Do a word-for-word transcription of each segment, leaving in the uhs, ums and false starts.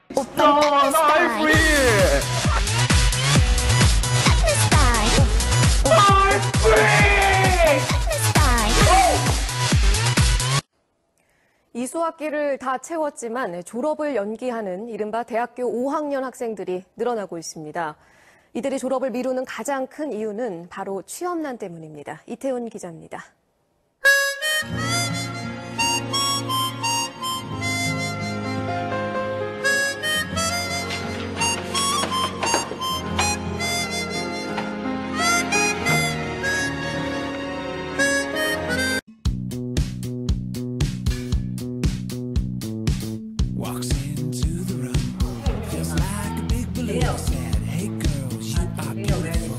No, no, I'm free! I'm free! 이수학기를 다 채웠지만 졸업을 연기하는 이른바 대학교 오 학년 학생들이 늘어나고 있습니다. 이들이 졸업을 미루는 가장 큰 이유는 바로 취업난 때문입니다. 이태훈 기자입니다. Walks into the room, feels like a big balloon. Said, hey girls, you are beautiful.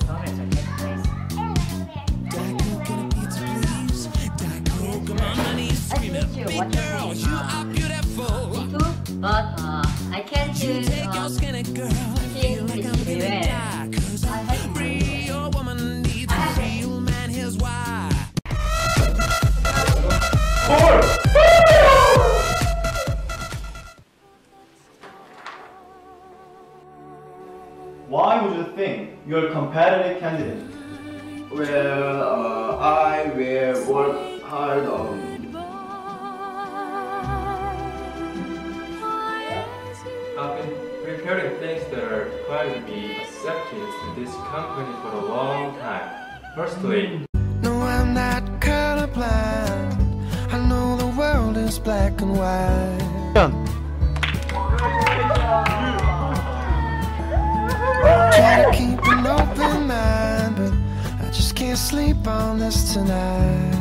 Diet Coke and a pizza, please. Diet Coke, I'm on my knees screaming, big girls, you are beautiful. But uh, I can't You do take your uh, skinny girl, I feel like I'm gonna die. Cause a real woman needs a real man, here's why. Why would you think you're a competitive candidate? Well, uh, I will work hard on. I've been preparing things that are required to be accepted to this company for a long time. Firstly, No, I'm not colorblind. I know the world is black and white. Try to keep an open mind, but I just can't sleep on this tonight.